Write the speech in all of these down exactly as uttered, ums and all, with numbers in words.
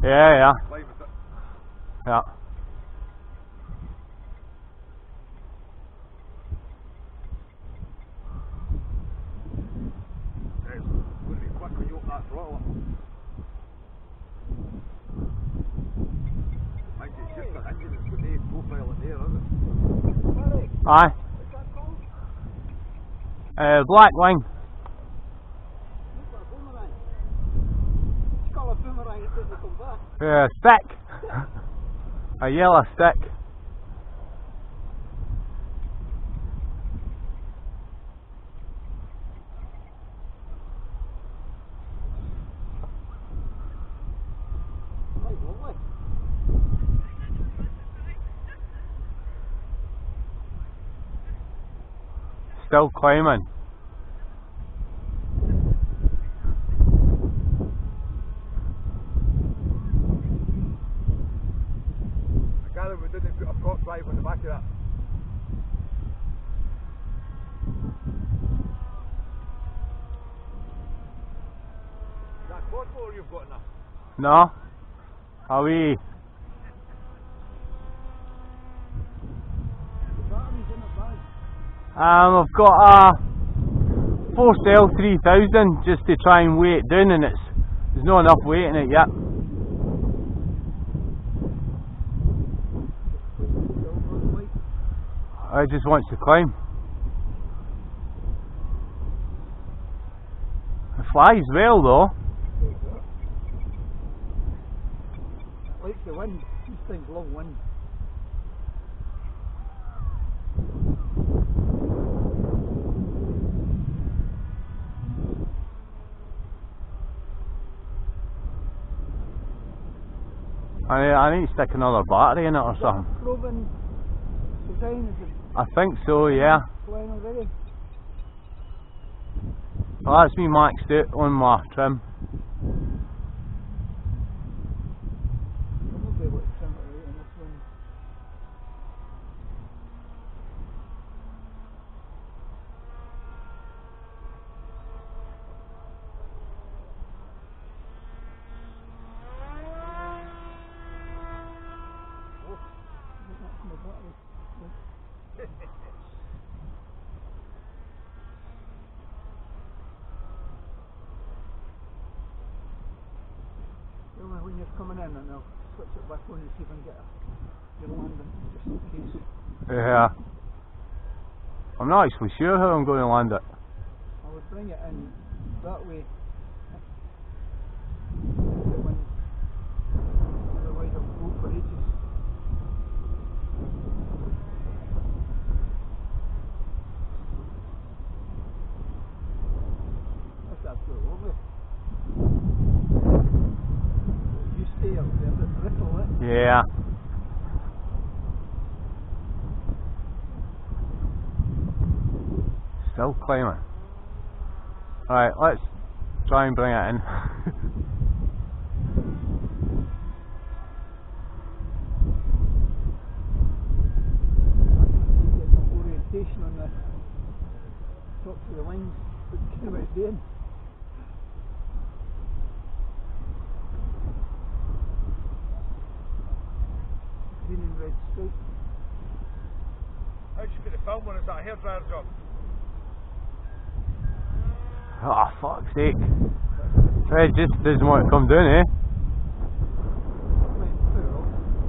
Yeah, yeah. Yeah. It's going to be quick when you open that throttle. Mind you, it's just an engine, it's got no profile in there, is it? Aye. What's that called? Uh, Blackwing. It's got a boomerang. It's got a boomerang, it doesn't come back. Yeah, stick. A yellow stick. Right, lovely. Still climbing. I gather we didn't put a prop drive on the back of that. Is that quad motor you've got in that? No? Are we? The battery's in the bag. Um, I've got a four cell three thousand just to try and weigh it down, and it's there's not enough weight in it yet. I just wants to climb. It flies well though. It likes the wind. These things love wind. I, I need to stick another battery in it or something. Proven design is it I think so, yeah. flying already? Well, that's me maxed out on my trim. We'll be able to trim it right in this one. Oh, I think that's my battery. Only when you're coming in and I'll switch it back on and see if I can get a, your landing, just in case. Yeah. I'm not actually sure how I'm going to land it. I would bring it in that way. The wind. Otherwise I'll go for ages. That's absolutely lovely. You stay up there, a bit brittle, eh? Yeah. Still climbing. Alright, let's try and bring it in. You get some orientation on the tops of the wings, what it's doing. Green and red stripe. How'd you put the film on? Is that a hairdryer job? Oh, fuck's sake. It just doesn't want to come down, eh? Right, put it off.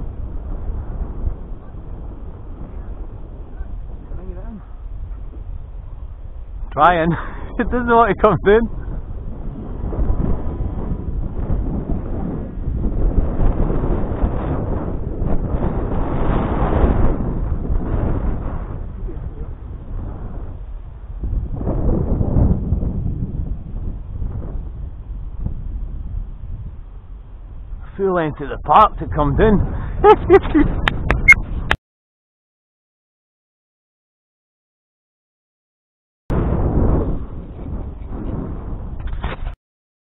Can I get it in? Trying. It doesn't want to come down. Full length of the park to come down.